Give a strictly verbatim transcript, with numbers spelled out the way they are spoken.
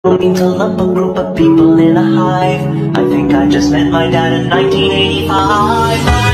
Don't mean to lump a group of people in a hive. I think I just met my dad in nineteen eighty-five.